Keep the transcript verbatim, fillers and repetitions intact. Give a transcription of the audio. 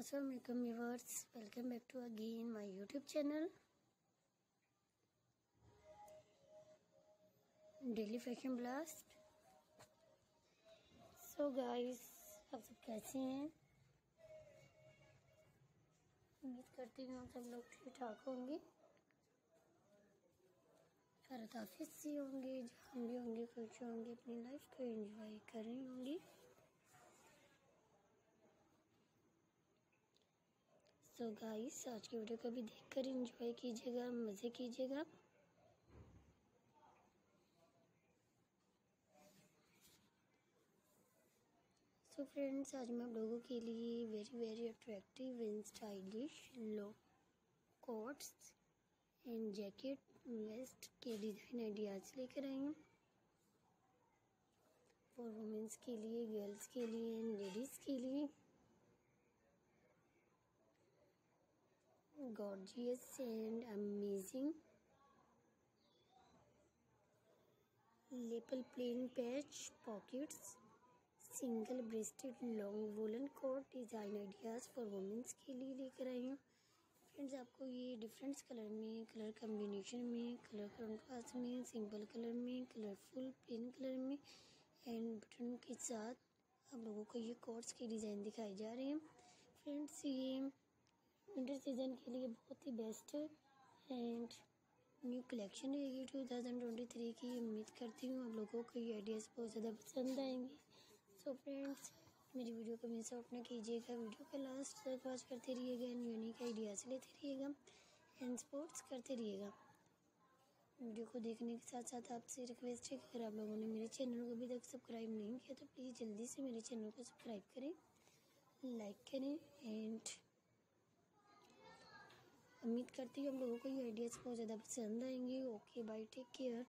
Assalamualaikum viewers, welcome back to again my YouTube channel Daily Fashion Blast। So guys, आप सब कैसे हैं? उम्मीद करती हूँ आप सब लोग ठीक ठाक होंगे, खैरियत आफियत से होंगे, जहाँ भी होंगे खुश होंगे, अपनी लाइफ को एंजॉय कर रही होंगी। सो so गाइस, आज की वीडियो को भी देखकर एंजॉय कीजिएगा, मज़े कीजिएगा। सो so फ्रेंड्स, आज मैं आप लोगों के लिए very very attractive and stylish लो कोट्स एंड जैकेट वेस्ट के डिज़ाइन आइडियाज़ लेकर आई हूँ फॉर वुमेंस के लिए, गर्ल्स के लिए एंड लेडीज़ के लिए। Gorgeous and amazing lapel plain patch pockets, single breasted long woolen coat design ideas for womens के लिए लेकर आई हूँ। फ्रेंड्स, आपको ये डिफरेंट कलर में, कलर कम्बिनेशन में, कलर कॉन्ट्रास्ट में, सिंपल कलर में, कलरफुल प्लेन कलर में एंड बटन के साथ आप लोगों को ये कोट्स के डिज़ाइन दिखाई जा रहे हैं। फ्रेंड्स, ये विंटर सीजन के लिए बहुत ही बेस्ट एंड न्यू कलेक्शन रहेगी टू थाउजेंड ट्वेंटी थ्री की। उम्मीद करती हूँ आप लोगों को ये आइडियाज़ बहुत ज़्यादा पसंद आएंगे। सो फ्रेंड्स, मेरी वीडियो को मिस आउट ना कीजिएगा, वीडियो के लास्ट तक वॉच करते रहिएगा, यूनिक आइडियाज़ लेते रहिएगा एंड स्पोर्ट्स करते रहिएगा। वीडियो को देखने के साथ साथ आपसे रिक्वेस्ट है कि अगर आप लोगों ने मेरे चैनल को अभी तक सब्सक्राइब नहीं किया तो प्लीज़ जल्दी से मेरे चैनल को सब्सक्राइब करें, लाइक करें एंड उम्मीद करती हूँ हम लोगों को ये आइडियाज़ बहुत ज़्यादा पसंद आएंगे। Okay bye, take care.